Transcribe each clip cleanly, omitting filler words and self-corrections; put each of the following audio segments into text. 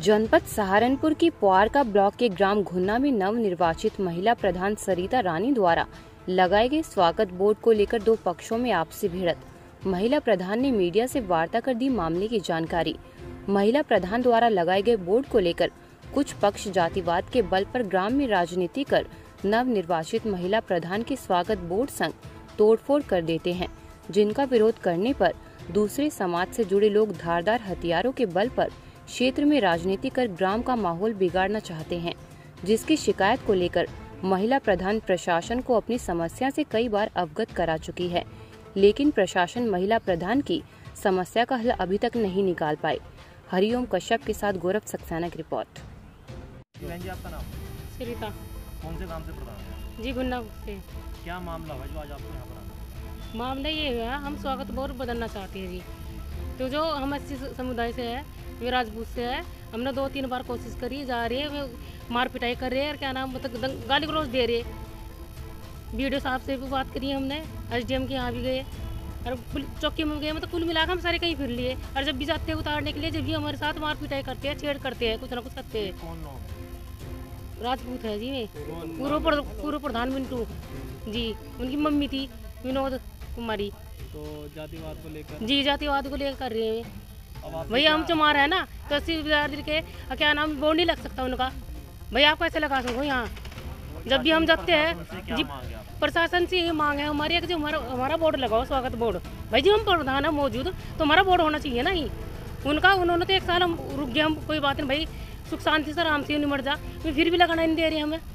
जनपद सहारनपुर की पोआरका ब्लॉक के ग्राम घुन्ना में नव निर्वाचित महिला प्रधान सरिता रानी द्वारा लगाए गए स्वागत बोर्ड को लेकर दो पक्षों में आपसी भिड़त। महिला प्रधान ने मीडिया से वार्ता कर दी मामले की जानकारी। महिला प्रधान द्वारा लगाए गए बोर्ड को लेकर कुछ पक्ष जातिवाद के बल पर ग्राम में राजनीति कर नव निर्वाचित महिला प्रधान के स्वागत बोर्ड संग तोड़फोड़ कर देते हैं, जिनका विरोध करने पर दूसरे समाज से जुड़े लोग धारदार हथियारों के बल पर क्षेत्र में राजनीति कर ग्राम का माहौल बिगाड़ना चाहते हैं, जिसकी शिकायत को लेकर महिला प्रधान प्रशासन को अपनी समस्या से कई बार अवगत करा चुकी है, लेकिन प्रशासन महिला प्रधान की समस्या का हल अभी तक नहीं निकाल पाए। हरिओम कश्यप के साथ गौरव सक्सेना की रिपोर्ट। जी, आपका नाम? सरिता। कौन से गांव से प्रधान है? जी, घुन्ना से। क्या मामला है जो आज आपको यहाँ पर आना? मामला ये है, हम स्वागत बोर्ड बदलना चाहते हैं जी। तो जो हम एससी समुदाय से है, वे राजपूत से है, हमने 2-3 बार कोशिश करी, जा रही है, मार पिटाई कर रहे हैं, क्या नाम मतलब गाली गलौज दे रहे। बीडीओ साहब से भी बात करी हमने, एसडीएम के यहाँ भी गए और चौकी में गए, मतलब कुल मिलाकर हम सारे कहीं फिर लिए। और जब भी जाते हैं उतारने के लिए, जब भी हमारे साथ मार पिटाई करते हैं, छेड़ करते हैं, कुछ ना कुछ करते हैं। कौन लोग? राजपूत है जी, मैं पूर्व प्रधान मिंटू जी, उनकी मम्मी थी विनोद कुमारी। तो जातिवाद को लेकर? जी, जातिवाद को लेकर कर रहे हैं अब भैया। हम चमार है ना, तो 80 के क्या नाम बोर्ड नहीं लग सकता उनका। भैया आप कैसे लगा सको यहाँ? जब भी हम जाते हैं जी, प्रशासन से ये मांग है हमारी कि जो हमारा बोर्ड लगाओ, स्वागत बोर्ड। भाई जी हम प्रधान है मौजूद, तो हमारा बोर्ड होना चाहिए ना ही। उन्होंने तो 1 साल हम रुक गए, हम कोई बात नहीं भाई, सुख शांति से आराम से निमट जा, फिर भी लगाना नहीं दे रहे हमें।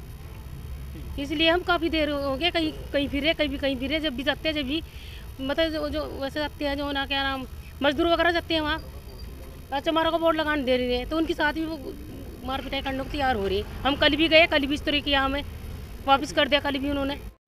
इसलिए हम काफ़ी देर हो गए, कहीं फिरे, कहीं फिरे। जब भी जाते हैं, जब भी मतलब जो वैसे जाते हैं, जो ना क्या नाम मजदूर वगैरह जाते हैं वहाँ, अच्छा हमारा को बोर्ड लगाने दे रही है, तो उनके साथ भी वो मार पिटाई करने को तैयार हो रही है। हम कल भी गए, कल भी इस तरह किया, हमें वापस कर दिया कल भी उन्होंने।